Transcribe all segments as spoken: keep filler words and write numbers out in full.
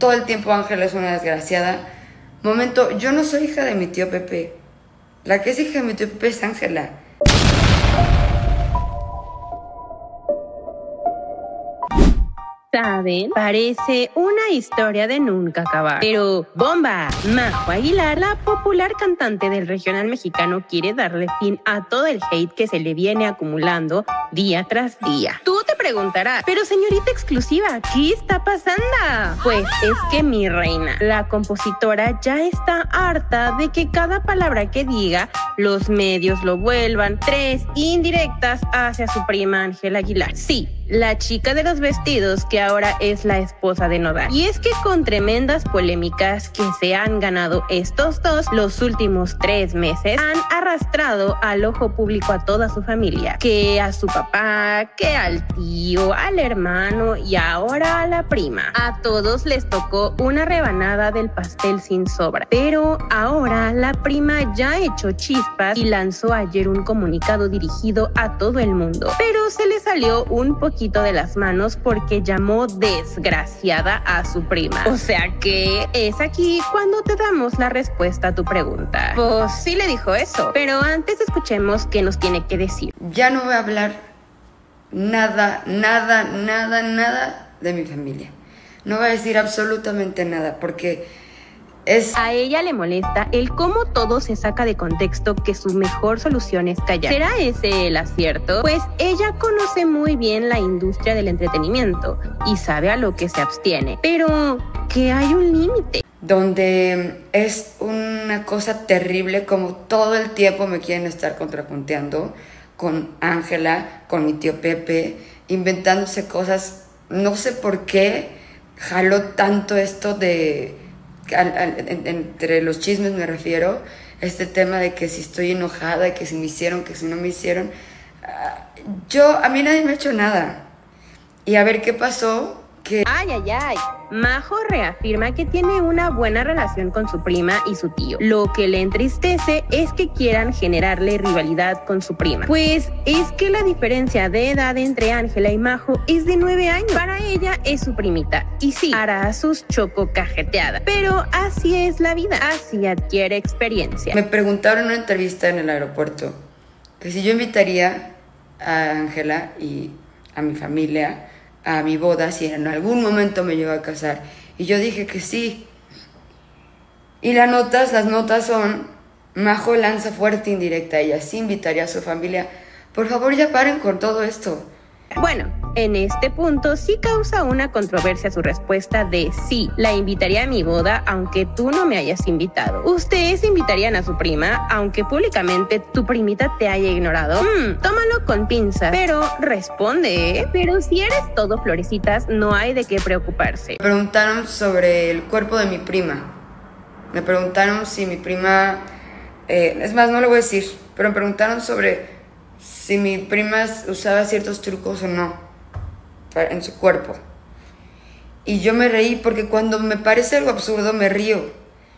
todo el tiempo Ángela es una desgraciada. Momento, yo no soy hija de mi tío Pepe. La que es hija de mi tío Pepe es Ángela. ¿Saben? Parece una historia de nunca acabar. Pero ¡bomba! Majo Aguilar, la popular cantante del regional mexicano, quiere darle fin a todo el hate que se le viene acumulando día tras día. Tú te preguntarás, pero señorita exclusiva, ¿qué está pasando? Pues es que mi reina, la compositora ya está harta de que cada palabra que diga, los medios lo vuelvan tres indirectas hacia su prima Ángela Aguilar. Sí, la chica de los vestidos que ahora es la esposa de Nodal. Y es que con tremendas polémicas que se han ganado estos dos los últimos tres meses, han arrastrado al ojo público a toda su familia, que a su papá, que al tío, al hermano y ahora a la prima. A todos les tocó una rebanada del pastel sin sobra. Pero ahora la prima ya echó chispas y lanzó ayer un comunicado dirigido a todo el mundo. Pero se le salió un poquito de las manos porque llamó desgraciada a su prima. O sea que es aquí cuando te damos la respuesta a tu pregunta. Pues sí le dijo eso, pero antes escuchemos qué nos tiene que decir. Ya no voy a hablar nada, nada, nada, nada de mi familia. No voy a decir absolutamente nada porque es... A ella le molesta el cómo todo se saca de contexto, que su mejor solución es callar. ¿Será ese el acierto? Pues ella conoce muy bien la industria del entretenimiento y sabe a lo que se abstiene, pero que hay un límite. Donde es una cosa terrible como todo el tiempo me quieren estar contrapunteando con Ángela, con mi tío Pepe, inventándose cosas. No sé por qué jaló tanto esto de... Al, al, en, entre los chismes me refiero, este tema de que si estoy enojada, que si me hicieron, que si no me hicieron. Uh, yo, a mí nadie me ha hecho nada. Y a ver qué pasó. Que... Ay, ay, ay. Majo reafirma que tiene una buena relación con su prima y su tío. Lo que le entristece es que quieran generarle rivalidad con su prima. Pues es que la diferencia de edad entre Ángela y Majo es de nueve años. Para ella es su primita. Y sí, hará sus chococajeteadas. Pero así es la vida. Así adquiere experiencia. Me preguntaron en una entrevista en el aeropuerto que si yo invitaría a Ángela y a mi familia a mi boda, si en algún momento me llevo a casar. Y yo dije que sí. Y las notas, las notas son, Majo lanza fuerte indirecta, ella sí invitaría a su familia. Por favor, ya paren con todo esto. Bueno, en este punto sí causa una controversia su respuesta de sí, la invitaría a mi boda aunque tú no me hayas invitado. ¿Ustedes invitarían a su prima aunque públicamente tu primita te haya ignorado? Hmm, tómalo con pinzas, pero responde, ¿eh? Pero si eres todo florecitas, no hay de qué preocuparse. Me preguntaron sobre el cuerpo de mi prima. Me preguntaron si mi prima... Eh, es más, no lo voy a decir, pero me preguntaron sobre si mi prima usaba ciertos trucos o no en su cuerpo. Y yo me reí porque cuando me parece algo absurdo me río.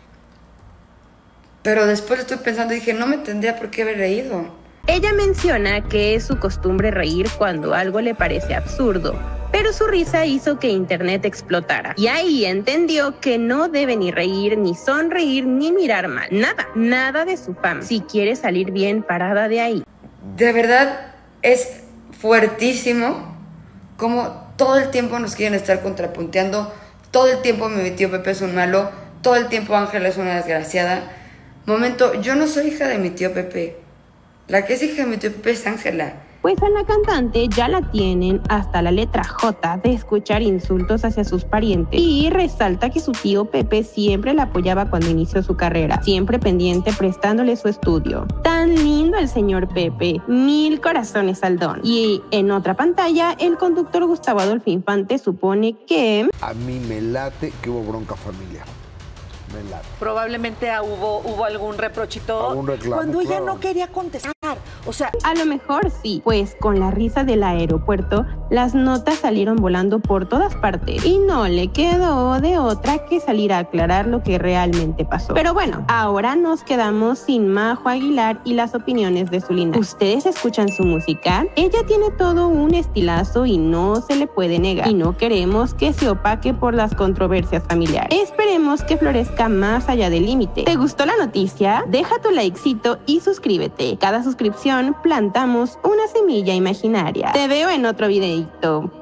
Pero después estoy pensando y dije, no me tendría por qué haber reído. Ella menciona que es su costumbre reír cuando algo le parece absurdo, pero su risa hizo que internet explotara. Y ahí entendió que no debe ni reír, ni sonreír, ni mirar mal. Nada, nada de su fama. Si quiere salir bien parada de ahí. De verdad es fuertísimo como todo el tiempo nos quieren estar contrapunteando, todo el tiempo mi tío Pepe es un malo, todo el tiempo Ángela es una desgraciada. Momento, yo no soy hija de mi tío Pepe. La que es hija de mi tío Pepe es Ángela. Pues a la cantante ya la tienen hasta la letra J de escuchar insultos hacia sus parientes. Y resalta que su tío Pepe siempre la apoyaba cuando inició su carrera, siempre pendiente prestándole su estudio. Tan lindo el señor Pepe, mil corazones al don. Y en otra pantalla, el conductor Gustavo Adolfo Infante supone que... A mí me late que hubo bronca familiar. Me late. Probablemente hubo, hubo algún reprochito algún reclamo, cuando ella claro. no quería contestar. O sea, a lo mejor sí, pues con la risa del aeropuerto las notas salieron volando por todas partes y no le quedó de otra que salir a aclarar lo que realmente pasó. Pero bueno, ahora nos quedamos sin Majo Aguilar y las opiniones de Zulina. ¿Ustedes escuchan su música? Ella tiene todo un estilazo y no se le puede negar. Y no queremos que se opaque por las controversias familiares. Esperemos que florezca más allá del límite. ¿Te gustó la noticia? Deja tu likecito y suscríbete. Cada suscripción plantamos una semilla imaginaria. Te veo en otro videito.